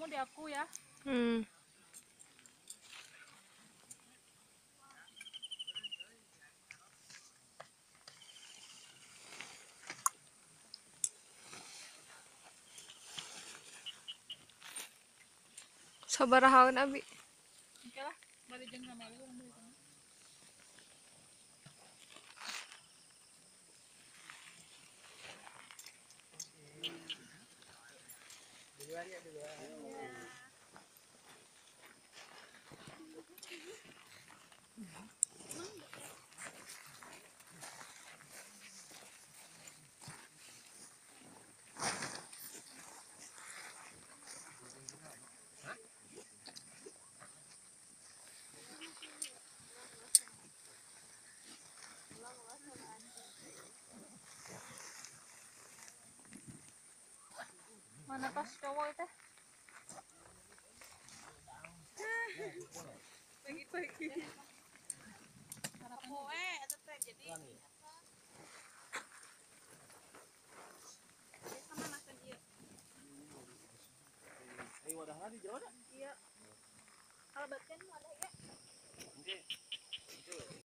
di aku ya. Sabarahaon abi. Oke lah, balik jeung sama lu ambil itu. Duluan ya duluan. Mana pas cowok itu? Pagi-pagi. Poe eta teh jadi sama nasa dia. Ayo wadahna di jauh dah. Iya. Kalau batkan ada ya. Oke.